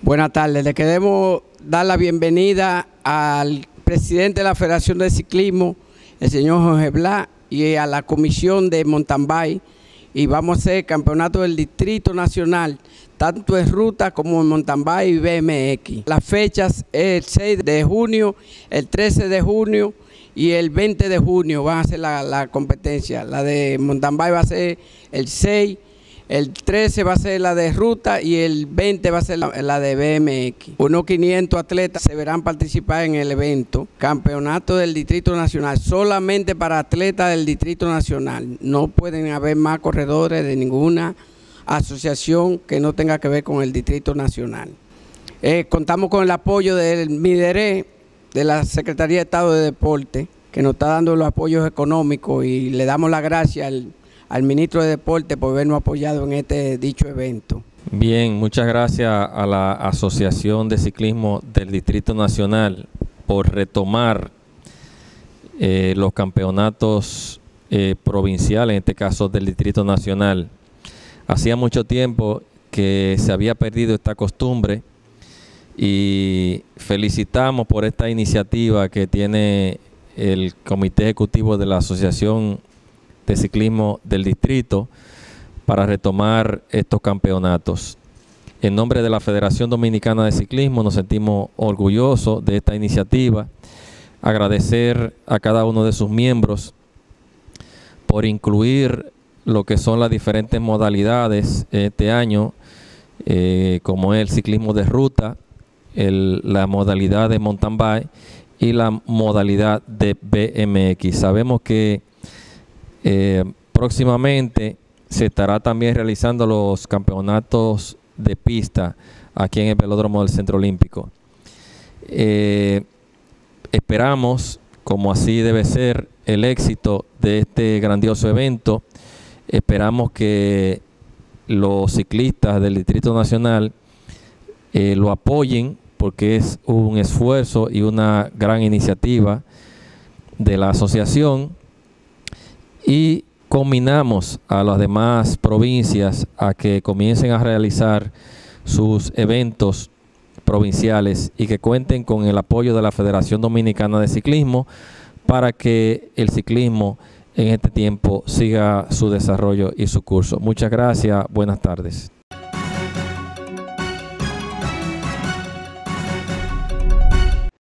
Buenas tardes, le queremos dar la bienvenida al presidente de la Federación de Ciclismo, el señor Jorge Blas, y a la comisión de mountain bike, y vamos a hacer campeonato del Distrito Nacional, tanto en ruta como en mountain bike y BMX. Las fechas es el 6 de junio, el 13 de junio y el 20 de junio van a ser la competencia. La de mountain bike va a ser el 6, el 13 va a ser la de ruta y el 20 va a ser la de BMX. Unos 500 atletas se verán participar en el evento. Campeonato del Distrito Nacional, solamente para atletas del Distrito Nacional. No pueden haber más corredores de ninguna asociación que no tenga que ver con el Distrito Nacional. Contamos con el apoyo del MIDERE, de la Secretaría de Estado de Deporte, que nos está dando los apoyos económicos, y le damos las gracias al ministro de Deporte por habernos apoyado en este dicho evento. Bien, muchas gracias a la Asociación de Ciclismo del Distrito Nacional por retomar los campeonatos provinciales, en este caso del Distrito Nacional. Hacía mucho tiempo que se había perdido esta costumbre y felicitamos por esta iniciativa que tiene el Comité Ejecutivo de la Asociación de Ciclismo del Distrito para retomar estos campeonatos. En nombre de la Federación Dominicana de Ciclismo nos sentimos orgullosos de esta iniciativa, agradecer a cada uno de sus miembros por incluir lo que son las diferentes modalidades este año, como es el ciclismo de ruta, la modalidad de mountain bike y la modalidad de BMX. Sabemos que próximamente se estará también realizando los campeonatos de pista aquí en el velódromo del Centro Olímpico. Esperamos, como así debe ser, el éxito de este grandioso evento. Esperamos que los ciclistas del Distrito Nacional lo apoyen, porque es un esfuerzo y una gran iniciativa de la asociación, y combinamos a las demás provincias a que comiencen a realizar sus eventos provinciales y que cuenten con el apoyo de la Federación Dominicana de Ciclismo para que el ciclismo en este tiempo siga su desarrollo y su curso. Muchas gracias, buenas tardes.